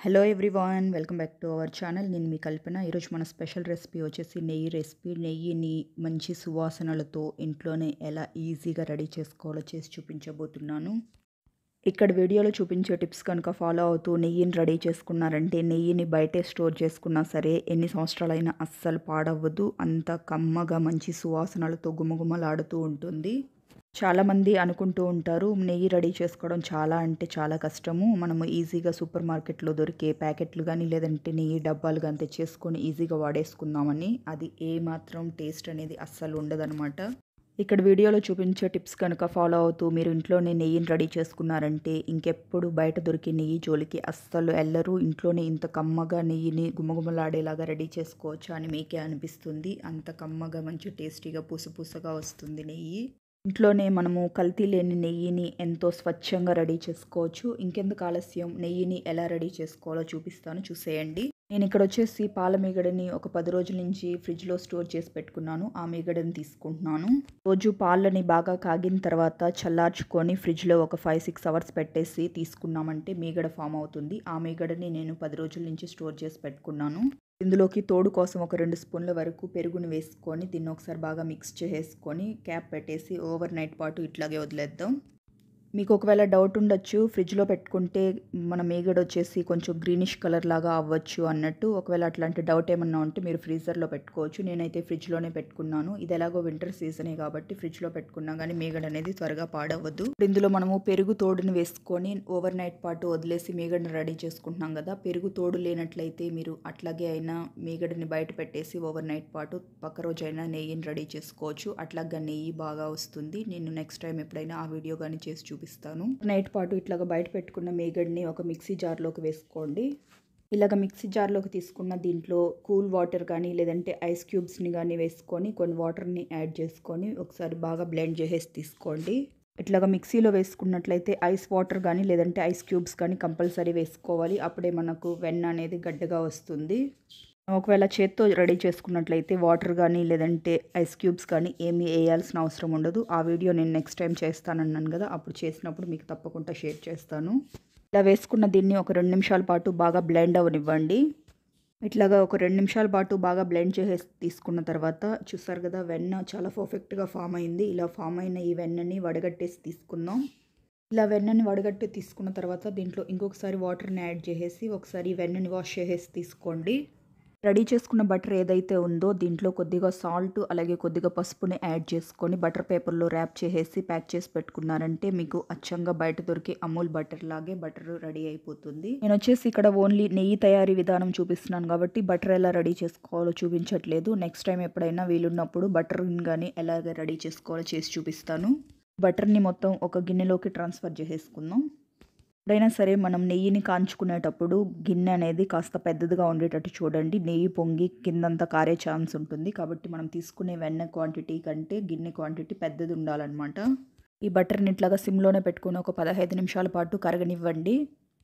Hello everyone, welcome back to our channel. నేను మీ కల్పన. ఈరోజు మన స్పెషల్ రెసిపీ వచ్చేసి నెయ్యి రెసిపీ. నెయ్యిని మంచి సువాసనలతో ఇంట్లోనే ఎలా ఈజీగా రెడీ చేసుకోవాలో చేసి చూపించబోతున్నాను. ఇక్కడ వీడియోలో చూపించే టిప్స్ కనుక ఫాలో అవుతూ నెయ్యిని రెడీ చేసుకున్నారంటే నెయ్యిని బయటే స్టోర్ చేసుకున్నా సరే ఎన్ని సంవత్సరాలైనా అస్సలు పాడవ్వదు. అంత కమ్మగా మంచి సువాసనలతో గుమగుమలాడుతూ ఉంటుంది. చాలామంది అనుకుంటూ ఉంటారు నెయ్యి రెడీ చేసుకోవడం చాలా అంటే చాలా కష్టము. మనము ఈజీగా సూపర్ మార్కెట్లో దొరికే ప్యాకెట్లు కానీ లేదంటే నెయ్యి డబ్బాలు కానీ తెచ్చేసుకొని ఈజీగా వాడేసుకుందామని. అది ఏమాత్రం టేస్ట్ అనేది అస్సలు ఉండదనమాట. ఇక్కడ వీడియోలో చూపించే టిప్స్ కనుక ఫాలో అవుతూ మీరు ఇంట్లోనే నెయ్యిని రెడీ చేసుకున్నారంటే ఇంకెప్పుడు బయట దొరికే నెయ్యి జోలికి అస్సలు వెళ్ళరు. ఇంట్లోనే ఇంత కమ్మగా నెయ్యిని గుమగుమలాడేలాగా రెడీ చేసుకోవచ్చు అని మీకే అనిపిస్తుంది. అంత కమ్మగా మంచి టేస్టీగా పూసగా వస్తుంది నెయ్యి. ఇంట్లోనే మనము కల్తీ లేని నెయ్యిని ఎంతో స్వచ్ఛంగా రెడీ చేసుకోవచ్చు. ఇంకెందుకు ఆలస్యం, నెయ్యిని ఎలా రెడీ చేసుకోవాలో చూపిస్తాను, చూసేయండి. నేను ఇక్కడ వచ్చేసి పాల మీగడని ఒక 10 రోజుల నుంచి ఫ్రిడ్జ్లో స్టోర్ చేసి పెట్టుకున్నాను. ఆ మీగడని తీసుకుంటున్నాను. రోజు పాలని బాగా కాగిన తర్వాత చల్లార్చుకొని ఫ్రిడ్జ్లో ఒక 5-6 అవర్స్ పెట్టేసి తీసుకున్నామంటే మీగడ ఫామ్ అవుతుంది. ఆ మీగడని నేను 10 రోజుల నుంచి స్టోర్ చేసి పెట్టుకున్నాను. ఇందులోకి తోడు కోసం ఒక 2 స్పూన్ల వరకు పెరుగుని వేసుకొని దీన్ని ఒకసారి బాగా మిక్స్ చేసుకొని క్యాప్ పెట్టేసి ఓవర్ నైట్ పాటు ఇట్లాగే వదిలేద్దాం. మీకు ఒకవేళ డౌట్ ఉండొచ్చు, ఫ్రిడ్జ్లో పెట్టుకుంటే మన మీగడ వచ్చేసి కొంచెం గ్రీనిష్ కలర్ లాగా అవ్వచ్చు అన్నట్టు. ఒకవేళ అట్లాంటి డౌట్ ఏమన్నా ఉంటే మీరు ఫ్రీజర్లో పెట్టుకోవచ్చు. నేనైతే ఫ్రిడ్జ్లోనే పెట్టుకున్నాను. ఇది ఎలాగో వింటర్ సీజనే కాబట్టి ఫ్రిడ్జ్లో పెట్టుకున్నా కానీ మీగడ అనేది త్వరగా పాడవద్దు. ఇందులో మనము పెరుగు తోడుని వేసుకొని ఓవర్ నైట్ పాటు వదిలేసి మీగడని రెడీ చేసుకుంటున్నాం కదా. పెరుగు తోడు లేనట్లయితే మీరు అట్లాగే అయినా మీగడని బయట పెట్టేసి ఓవర్ నైట్ పాటు పక్క రోజైనా నెయ్యిని రెడీ చేసుకోవచ్చు. అట్లాగా నెయ్యి బాగా వస్తుంది. నేను నెక్స్ట్ టైం ఎప్పుడైనా ఆ వీడియో కానీ చేసి చూపిస్తాను. నైట్ పాటు ఇట్లాగా బయట పెట్టుకున్న మీగడ్ని ఒక మిక్సీ జార్లోకి వేసుకోండి. ఇలాగ మిక్సీ జార్లోకి తీసుకున్న దీంట్లో కూల్ వాటర్ కానీ లేదంటే ఐస్ క్యూబ్స్ని కానీ వేసుకొని కొన్ని వాటర్ని యాడ్ చేసుకొని ఒకసారి బాగా బ్లెండ్ చేసేసి తీసుకోండి. ఇట్లాగా మిక్సీలో వేసుకున్నట్లయితే ఐస్ వాటర్ కానీ లేదంటే ఐస్ క్యూబ్స్ కానీ కంపల్సరీ వేసుకోవాలి. అప్పుడే మనకు వెన్న అనేది గడ్డగా వస్తుంది. ఒకవేళ చేత్తో రెడీ చేసుకున్నట్లయితే వాటర్ కానీ లేదంటే ఐస్ క్యూబ్స్ కానీ ఏమీ వేయాల్సిన అవసరం ఉండదు. ఆ వీడియో నేను నెక్స్ట్ టైం చేస్తానన్నాను కదా, అప్పుడు చేసినప్పుడు మీకు తప్పకుండా షేర్ చేస్తాను. ఇలా వేసుకున్న దీన్ని ఒక 2 నిమిషాల పాటు బాగా బ్లెండ్ అవ్వనివ్వండి. ఇట్లాగా ఒక 2 నిమిషాల పాటు బాగా బ్లెండ్ చేసేసి తీసుకున్న తర్వాత చూసారు కదా, వెన్న చాలా పర్ఫెక్ట్గా ఫామ్ అయింది. ఇలా ఫామ్ అయిన ఈ వెన్నని వడగట్టేసి తీసుకుందాం. ఇలా వెన్నని వడగట్టి తీసుకున్న తర్వాత దీంట్లో ఇంకొకసారి వాటర్ని యాడ్ చేసేసి ఒకసారి వెన్నని వాష్ చేసేసి తీసుకోండి. రెడీ చేసుకున్న బటర్ ఏదైతే ఉందో దీంట్లో కొద్దిగా సాల్ట్ అలాగే కొద్దిగా పసుపుని యాడ్ చేసుకొని బటర్ పేపర్లో ర్యాప్ చేసేసి ప్యాక్ చేసి పెట్టుకున్నారంటే మీకు అచ్చంగా బయట దొరికే అమూల్ బటర్ లాగే బటర్ రెడీ అయిపోతుంది. నేను వచ్చేసి ఇక్కడ ఓన్లీ నెయ్యి తయారీ విధానం చూపిస్తున్నాను కాబట్టి బటర్ ఎలా రెడీ చేసుకోవాలో చూపించట్లేదు. నెక్స్ట్ టైం ఎప్పుడైనా వీలున్నప్పుడు బటర్ని కానీ ఎలాగ రెడీ చేసుకోవాలో చేసి చూపిస్తాను. బటర్ని మొత్తం ఒక గిన్నెలోకి ట్రాన్స్ఫర్ చేసేసుకుందాం. ఎప్పుడైనా సరే మనం నెయ్యిని కాంచుకునేటప్పుడు గిన్నె అనేది కాస్త పెద్దదిగా ఉండేటట్టు చూడండి. నెయ్యి పొంగి కిందంతా కారే ఛాన్స్ ఉంటుంది. కాబట్టి మనం తీసుకునే వెన్న క్వాంటిటీ కంటే గిన్నె క్వాంటిటీ పెద్దది ఉండాలన్నమాట. ఈ బటర్ని ఇట్లాగా సిమ్లోనే పెట్టుకుని ఒక 15 నిమిషాల పాటు కరగనివ్వండి.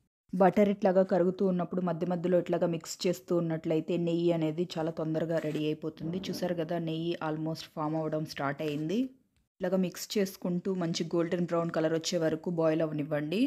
బటర్ ఇట్లాగా కరుగుతూ ఉన్నప్పుడు మధ్య మధ్యలో ఇట్లాగా మిక్స్ చేస్తూ ఉన్నట్లయితే నెయ్యి అనేది చాలా తొందరగా రెడీ అయిపోతుంది. చూసారు కదా, నెయ్యి ఆల్మోస్ట్ ఫామ్ అవ్వడం స్టార్ట్ అయింది. ఇట్లాగా మిక్స్ చేసుకుంటూ మంచి గోల్డెన్ బ్రౌన్ కలర్ వచ్చే వరకు బాయిల్ అవ్వనివ్వండి.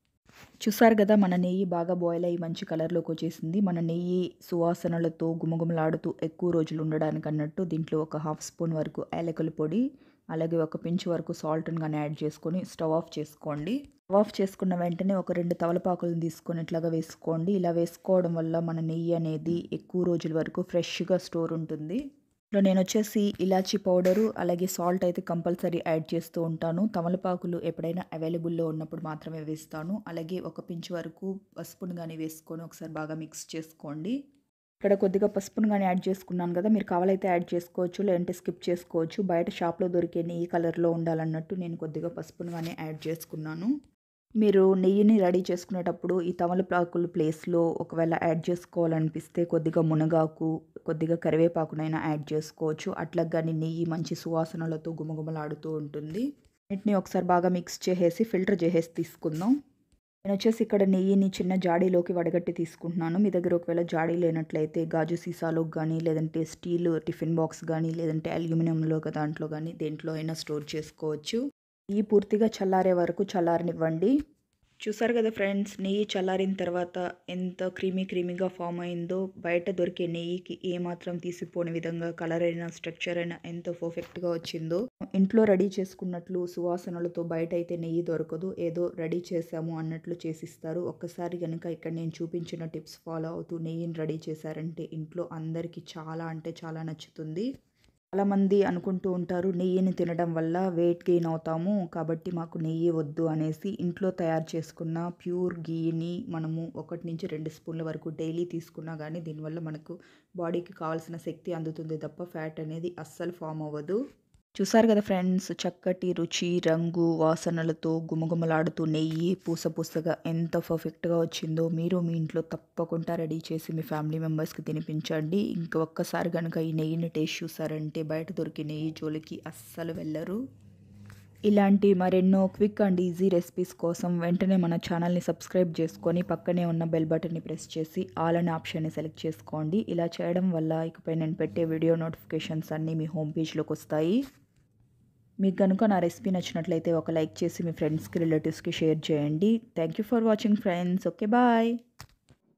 చూసారు కదా, మన నెయ్యి బాగా బాయిల్ అయ్యి మంచి కలర్లోకి వచ్చేసింది. మన నెయ్యి సువాసనలతో గుమగుమలాడుతూ ఎక్కువ రోజులు ఉండడానికి అన్నట్టు దీంట్లో ఒక 1/2 స్పూన్ వరకు యాలకుల పొడి అలాగే ఒక పించ్ వరకు సాల్ట్ని కానీ యాడ్ చేసుకొని స్టవ్ ఆఫ్ చేసుకోండి. స్టవ్ ఆఫ్ చేసుకున్న వెంటనే ఒక 2 తమలపాకులను తీసుకొని ఇట్లాగా వేసుకోండి. ఇలా వేసుకోవడం వల్ల మన నెయ్యి అనేది ఎక్కువ రోజుల వరకు ఫ్రెష్గా స్టోర్ ఉంటుంది. ఇందులో నేను వచ్చేసి ఇలాచీ పౌడరు అలాగే సాల్ట్ అయితే కంపల్సరీ యాడ్ చేస్తూ ఉంటాను. తమలపాకులు ఎప్పుడైనా అవైలబుల్లో ఉన్నప్పుడు మాత్రమే వేస్తాను. అలాగే ఒక పించ్ వరకు పసుపును కానీ వేసుకొని ఒకసారి బాగా మిక్స్ చేసుకోండి. ఇక్కడ కొద్దిగా పసుపును కానీ యాడ్ చేసుకున్నాను కదా, మీరు కావాలైతే యాడ్ చేసుకోవచ్చు లేదంటే స్కిప్ చేసుకోవచ్చు. బయట షాప్లో దొరికే నెయ్యి కలర్లో ఉండాలన్నట్టు నేను కొద్దిగా పసుపును కానీ యాడ్ చేసుకున్నాను. మీరు నెయ్యిని రెడీ చేసుకునేటప్పుడు ఈ తమలపాకుల ప్లేస్లో ఒకవేళ యాడ్ చేసుకోవాలనిపిస్తే కొద్దిగా మునగాకు కొద్దిగా కరివేపాకునైనా యాడ్ చేసుకోవచ్చు. అట్లా కానీ నెయ్యి మంచి సువాసనలతో గుమగుమలాడుతూ ఉంటుంది. వీటిని ఒకసారి బాగా మిక్స్ చేసేసి ఫిల్టర్ చేసేసి తీసుకుందాం. నేను వచ్చేసి ఇక్కడ నెయ్యిని చిన్న జాడీలోకి వడగట్టి తీసుకుంటున్నాను. మీ దగ్గర ఒకవేళ జాడీ లేనట్లయితే గాజు సీసాలోకి కానీ లేదంటే స్టీల్ టిఫిన్ బాక్స్ కానీ లేదంటే అల్యూమినియంలో దాంట్లో కానీ దేంట్లో అయినా స్టోర్ చేసుకోవచ్చు. ఈ పూర్తిగా చల్లారే వరకు చల్లారనివ్వండి. చూసారు కదా ఫ్రెండ్స్, నెయ్యి చల్లారిన తర్వాత ఎంత క్రీమీగా ఫామ్ అయిందో. బయట దొరికే నెయ్యికి ఏమాత్రం తీసిపోని విధంగా కలర్ అయినా స్ట్రక్చర్ అయినా ఎంత పర్ఫెక్ట్గా వచ్చిందో. ఇంట్లో రెడీ చేసుకున్నట్లు సువాసనలతో బయట అయితే నెయ్యి దొరకదు. ఏదో రెడీ చేసాము అన్నట్లు చేసిస్తారు. ఒక్కసారి కనుక ఇక్కడ నేను చూపించిన టిప్స్ ఫాలో అవుతూ నెయ్యిని రెడీ చేశారంటే ఇంట్లో అందరికీ చాలా అంటే చాలా నచ్చుతుంది. చాలామంది అనుకుంటూ ఉంటారు, నెయ్యిని తినడం వల్ల వెయిట్ గెయిన్ అవుతాము కాబట్టి మాకు నెయ్యి వద్దు అనేసి. ఇంట్లో తయారు చేసుకున్న ప్యూర్ గీని మనము 1-2 స్పూన్ల వరకు డైలీ తీసుకున్నా కానీ దీనివల్ల మనకు బాడీకి కావాల్సిన శక్తి అందుతుంది తప్ప ఫ్యాట్ అనేది అస్సలు ఫామ్ అవ్వదు. చూసారు కదా ఫ్రెండ్స్, చక్కటి రుచి, రంగు, వాసనలతో గుమగుమలాడుతూ నెయ్యి పూసగా ఎంత పర్ఫెక్ట్గా వచ్చిందో. మీరు మీ ఇంట్లో తప్పకుండా రెడీ చేసి మీ ఫ్యామిలీ మెంబర్స్కి తినిపించండి. ఇంకా ఒక్కసారి కనుక ఈ నెయ్యిని టేస్ట్ చూసారంటే బయట దొరికే నెయ్యి జోలికి అస్సలు వెళ్ళరు. ఇలాంటి మరెన్నో క్విక్ అండ్ ఈజీ రెసిపీస్ కోసం వెంటనే మన ఛానల్ని సబ్స్క్రైబ్ చేసుకొని పక్కనే ఉన్న బెల్ బటన్ని ప్రెస్ చేసి ఆల్ అనే ఆప్షన్ని సెలెక్ట్ చేసుకోండి. ఇలా చేయడం వల్ల ఇకపై నేను పెట్టే వీడియో నోటిఫికేషన్స్ అన్నీ మీ హోమ్ పేజ్లోకి వస్తాయి. మీకు కనుక నా రెసిపీ నచ్చినట్లయితే ఒక లైక్ చేసి మీ ఫ్రెండ్స్కి, రిలేటివ్స్కి షేర్ చేయండి. Thank you for watching friends. Okay, bye.